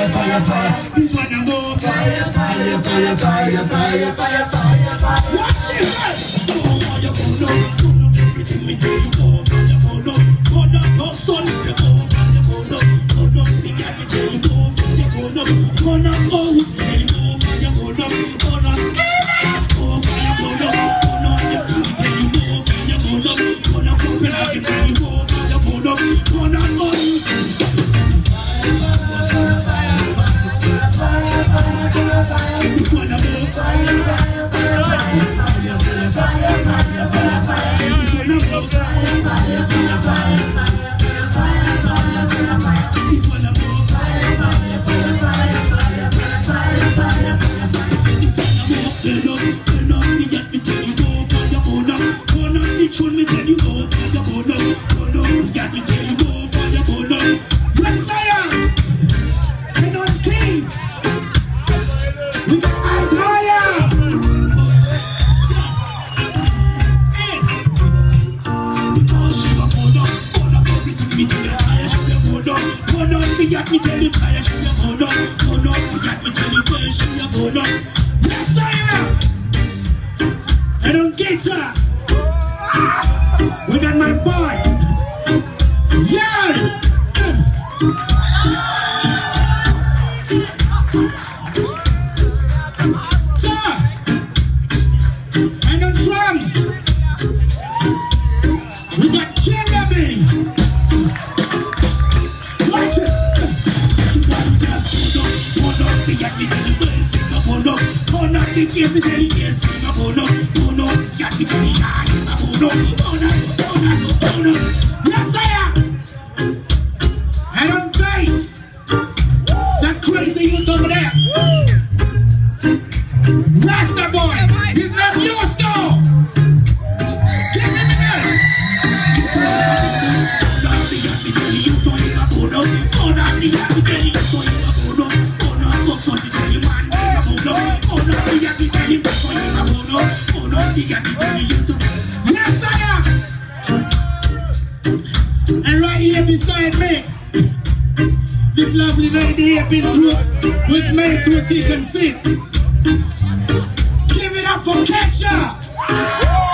fire, fire, fire. This one no more fire, fire, fire, fire, fire, fire, fire, fire. Watch it, oh, fire, burn up, everything me tell you, oh, fire, burn up, oh, son, oh, fire, burn up, the guy me tell you, oh, fire, burn up, oh, tell you, oh, fire, burn up, oh, fire, burn up, your food tell you, oh, fire, burn up, open up, you tell you, oh, fire, burn up, I don't get her. We got my boy. Yeah. And on drums, we got Kennedy. Watch it. Yes, I am. And on bass, that crazy youth over there. Rasta boy, he's not yours though. Give me the Yes, I am. And right here beside me, this lovely lady here been through with me through thick and thin. Give it up for Ketchup.